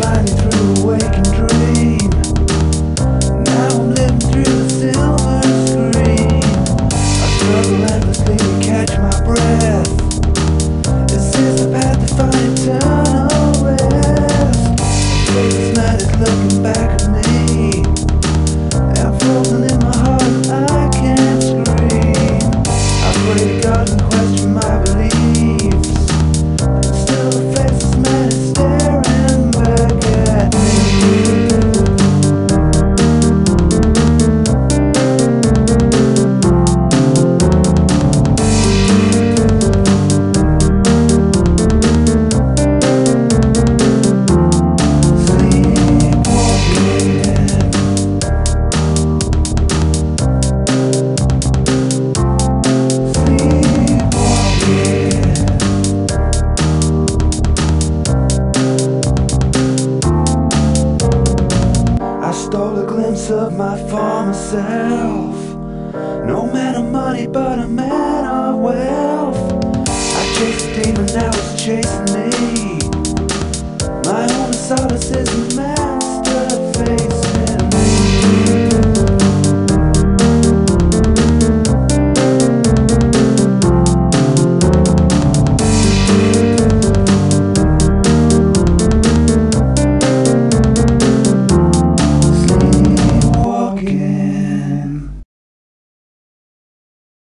blindly through a waking dream. Now I'm living through the silver screen. I struggle endlessly to catch my breath. This is the path to find eternal rest. A faceless man is looking back at me. I'm frozen in my heart and I can't scream. I pray to God and question my beliefs. Still the faceless man is staring back at me. Stole a glimpse of my former self. No man of money, but a man of wealth. I chased a demon, now it's chasing me. My only solace is a master fate.